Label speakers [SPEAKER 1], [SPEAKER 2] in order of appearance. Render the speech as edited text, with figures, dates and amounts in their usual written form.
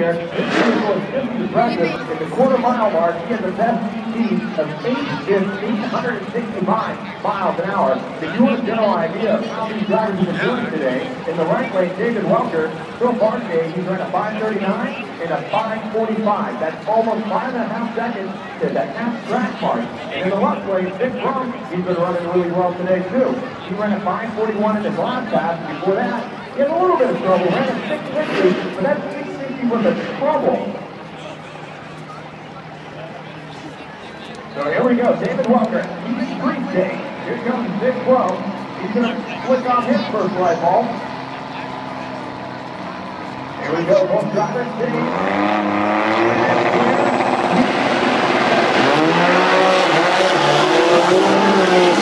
[SPEAKER 1] here. This vehicle is just as aggressive. At the quarter-mile mark, he has the best speed of 865 miles an hour. To give you a general idea of how these drivers have been doing today, in the right lane, David Welker, so far today, he's run a 5:39 and a 5:45. That's almost 5.5 seconds to the half track mark. And in the left lane, Dick Brunk, he's been running really well today, too. He ran a 5:41 in the last pass. Before that, he had a little bit of trouble. Ran a 6:50, but that 6:60 was a trouble. So here we go, David Welker. He's in street day. Here comes Dick Brunk. He's going to flick on his first light bulb. Here we go, both drivers sitting. And